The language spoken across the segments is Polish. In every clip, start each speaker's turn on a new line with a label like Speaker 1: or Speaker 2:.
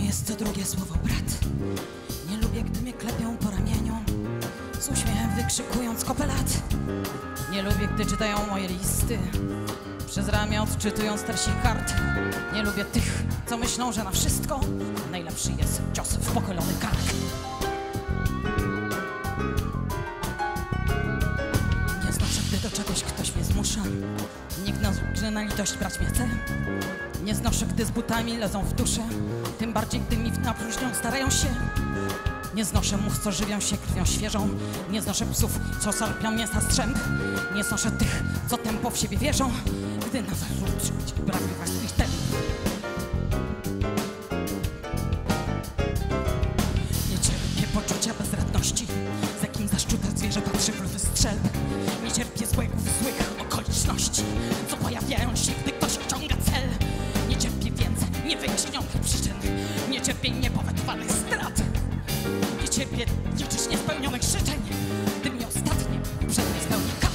Speaker 1: jest co drugie słowo brat. Nie lubię, gdy mnie klepią po ramieniu, z uśmiechem wykrzykując kopelat. Nie lubię, gdy czytają moje listy, przez ramię odczytując treści kart. Nie lubię tych, co myślą, że na wszystko najlepszy jest cios w pochylony kark. Nie znoszę, gdy do czegoś ktoś mnie zmusza, nikt na litość brać mnie chce. Nie znoszę, gdy z butami lezą w duszę, tym bardziej, gdy mi na próżnią starają się. Nie znoszę mów, co żywią się krwią świeżą. Nie znoszę psów, co sarpią mięsa strzęp. Nie znoszę tych, co tempo w siebie wierzą, gdy na wróć brakuje swoich temp. Nie cierpię poczucia bezradności, z jakim zaszczute zwierzę patrzy w lwy strzelb. Nie cierpię złych okoliczności, co pojawiają się, gdy ktoś osiąga cel. Nie cierpię więc niewyjaśnionych przyczyn. Nie cierpię niepowetowanych strat. Nie cierpię liczyć niespełnionych życzeń, gdy mnie ostatnie przed mnie spełni kat.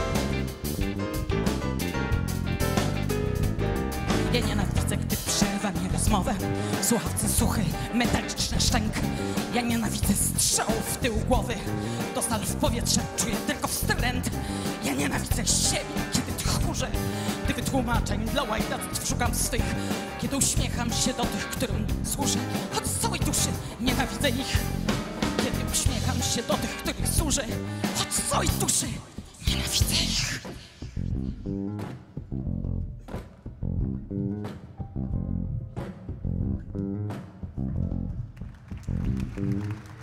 Speaker 1: Ja nienawidzę, gdy przerywa mi rozmowę w słuchawce suchy, metaliczny szczęk. Ja nienawidzę strzałów w tył głowy, do stal w powietrze czuję tylko wstręt. Ja nienawidzę siebie, kiedy tchórzę, gdy wytłumaczeń dla łajdactw szukam swych, kiedy uśmiecham się do tych, którym służę od całej duszy. Nienawidzę ich, kiedy uśmiecham się do tych, których służę od całej duszy. Nienawidzę ich.